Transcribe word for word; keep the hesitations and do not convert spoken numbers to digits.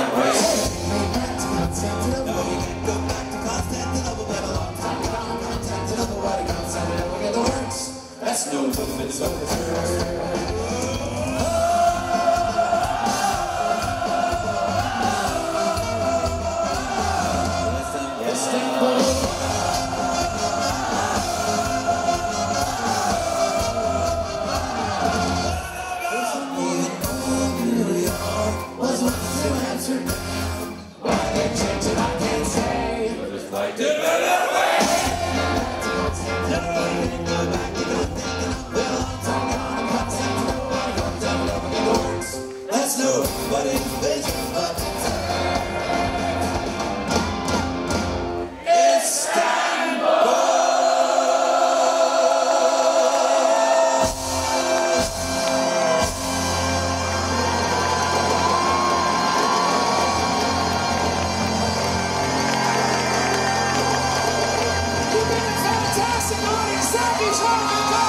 that way. No, you can't go back to Constantinople. Been a long time gone. Constantinople, why did Constantinople get the works? That's no movement over. But it's vision, but Istanbul. You've been a fantastic audience. Thank you so much.